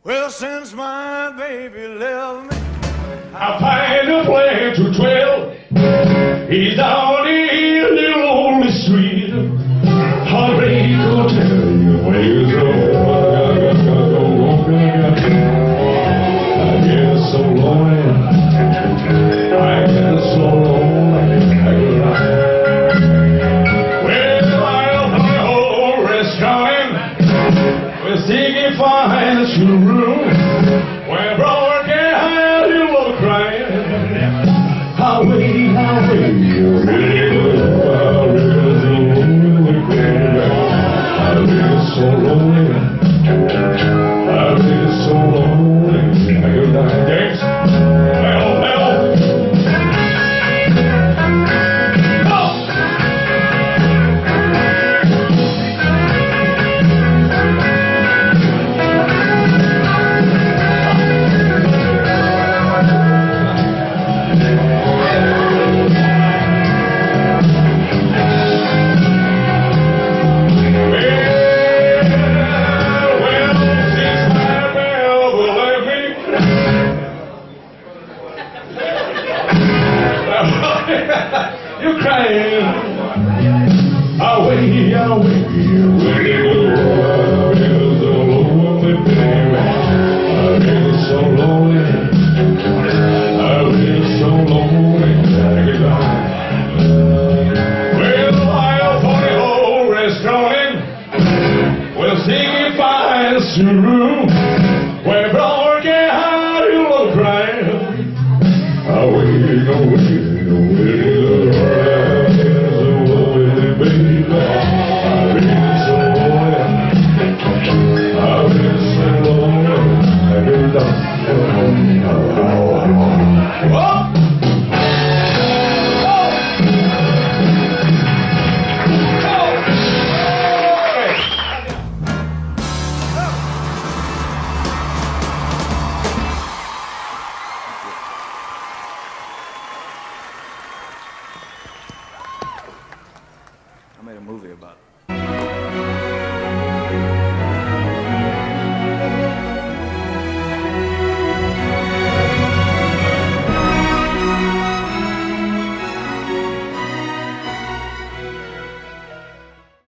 Well, since my baby left me, I find a plan to trail. He's down in the lonely street. Heartbreak will tell you where you go. I get so lonely. I get so lonely. Well, I'll my whole rest coming. We're singing fine to room. When brother can't hide, you will cry. I'll wait, you I'll be so lonely. I'll be so lonely. I go down dance. Well, you're crying. I'll wait, I'll wait. I'll be so lonely. I'll be so lonely. Well, I'll for the whole restaurant. We'll sing if I through. When brother can't hide, you will cry. I'll wait, I'll wait. I made a movie about it.